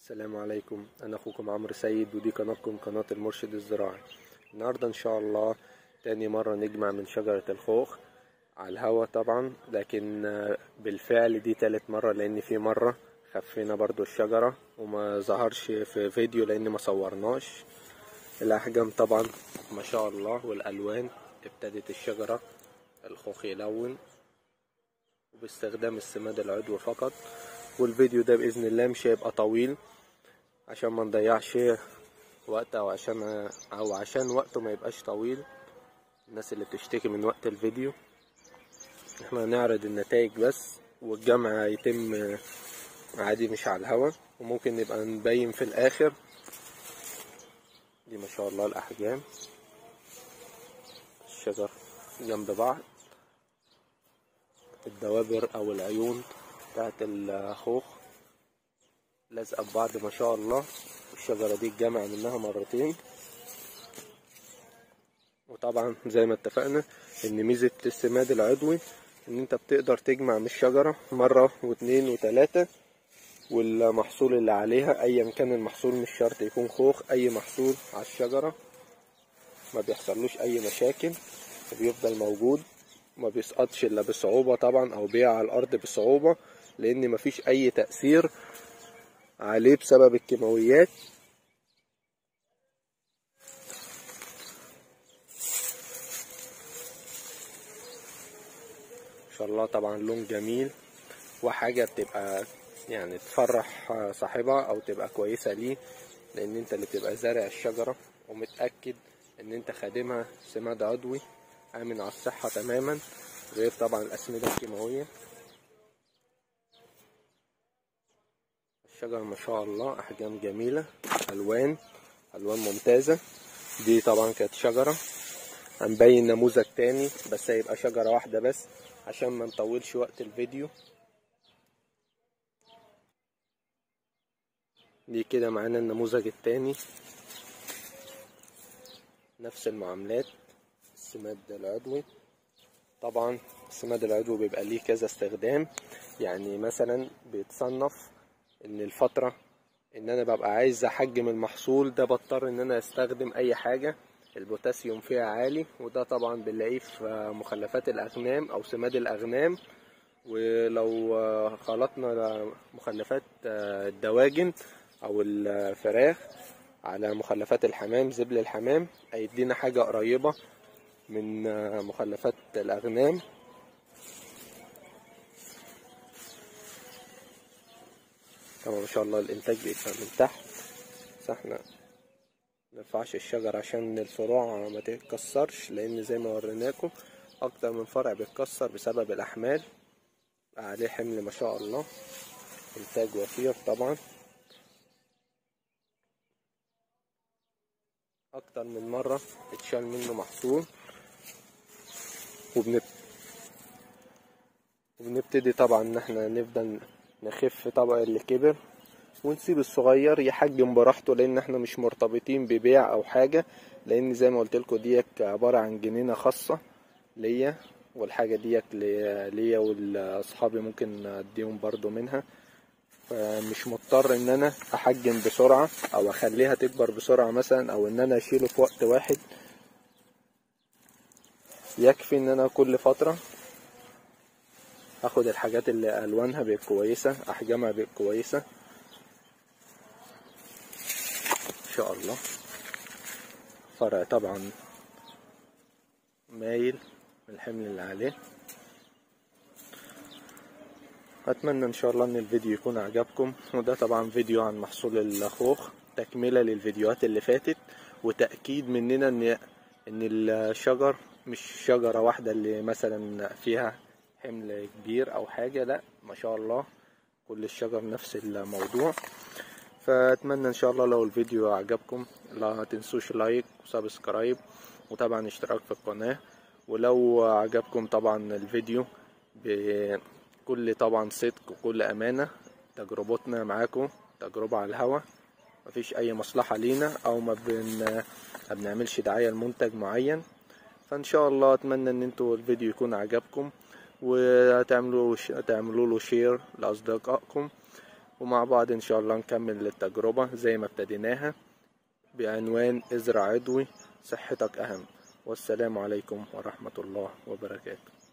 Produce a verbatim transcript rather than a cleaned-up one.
السلام عليكم، انا اخوكم عمرو سيد ودي قناتكم قناة المرشد الزراعي. النهاردة ان شاء الله تاني مرة نجمع من شجرة الخوخ على الهوا طبعا، لكن بالفعل دي تالت مرة لان في مرة خفينا برضو الشجرة وما ظهرش في فيديو لان ما صورناش. الاحجام طبعا ما شاء الله والالوان، ابتدت الشجرة الخوخ يلون وباستخدام السماد العضوي فقط. والفيديو ده باذن الله مش هيبقى طويل عشان ما نضيعش وقت او عشان او عشان وقته ما يبقاش طويل. الناس اللي بتشتكي من وقت الفيديو، احنا هنعرض النتائج بس، والجمع هيتم عادي مش على الهوا، وممكن نبقى نبين في الاخر. دي ما شاء الله الاحجام، الشجر جنب بعض، الدوابر او العيون بتاعت الخوخ لازقه ببعض ما شاء الله. الشجره دي اتجمع منها مرتين، وطبعا زي ما اتفقنا ان ميزه السماد العضوي ان انت بتقدر تجمع من الشجره مره واتنين وتلاته، والمحصول اللي عليها ايا كان المحصول مش شرط يكون خوخ، اي محصول على الشجره ما بيحصلوش اي مشاكل وبيفضل موجود، ما بيسقطش الا بصعوبه طبعا او بيقع على الارض بصعوبه، لان مفيش اي تأثير عليه بسبب الكيماويات. ان شاء الله طبعا لون جميل وحاجه بتبقى يعني تفرح صاحبها او تبقى كويسه ليه، لان انت اللي بتبقى زارع الشجره ومتاكد ان انت خادمها سماد عضوي امن على الصحه تماما، غير طبعا الاسمده الكيماويه. الشجره ما شاء الله احجام جميله، الوان الوان ممتازه. دي طبعا كانت شجره، هنبين نموذج تاني بس هيبقى شجره واحده بس عشان ما نطولش وقت الفيديو. دي كده معانا النموذج التاني، نفس المعاملات، السماد العضوي. طبعا السماد العضوي بيبقى ليه كذا استخدام، يعني مثلا بيتصنف ان الفترة ان انا ببقى عايز احجم المحصول ده بضطر ان انا استخدم اي حاجة البوتاسيوم فيها عالي، وده طبعا بنلاقيه في مخلفات الاغنام او سماد الاغنام. ولو خلطنا مخلفات الدواجن او الفراخ على مخلفات الحمام، زبل الحمام، هيدينا حاجة قريبة من مخلفات الاغنام. طبعا ما شاء الله الانتاج بيبقى من تحت، بس احنا منرفعش الشجر عشان الفروع ما تتكسرش، لان زي ما وريناكم اكتر من فرع بيتكسر بسبب الاحمال، عليه حمل ما شاء الله، انتاج وفير طبعا. اكتر من مرة اتشال منه محصول، وبنب... وبنبتدي طبعا ان احنا نفضل نخف طبق اللي كبر ونسيب الصغير يحجم براحته، لان احنا مش مرتبطين ببيع او حاجة، لان زي ما قلت لكم ديت عبارة عن جنينة خاصة ليا، والحاجة ديت ليا والاصحابي ممكن اديهم برضو منها، فمش مضطر ان انا احجم بسرعة او اخليها تكبر بسرعة مثلا، او ان انا اشيله في وقت واحد. يكفي ان انا كل فترة اخد الحاجات اللي الوانها بقت كويسة، احجامها بقت كويسة ان شاء الله. فرع طبعا مايل من الحمل اللي عليه. اتمنى ان شاء الله ان الفيديو يكون عجبكم، وده طبعا فيديو عن محصول الخوخ تكملة للفيديوهات اللي فاتت، وتأكيد مننا ان ان الشجر مش شجرة واحدة اللي مثلا فيها حمل كبير او حاجة، لا ما شاء الله كل الشجر نفس الموضوع. فاتمنى ان شاء الله لو الفيديو عجبكم لا تنسوش لايك وسبسكرايب، وطبعا اشتراك في القناة. ولو عجبكم طبعا الفيديو بكل طبعا صدق وكل امانة، تجربتنا معاكم تجربة على الهوا، مفيش اي مصلحة لينا او ما بن... بنعملش دعاية لمنتج معين. فان شاء الله اتمنى ان انتوا الفيديو يكون عجبكم، وتعملوا تعملوا له شير لاصدقائكم، ومع بعض إن شاء الله نكمل التجربة زي ما ابتديناها بعنوان ازرع عضوي صحتك أهم. والسلام عليكم ورحمة الله وبركاته.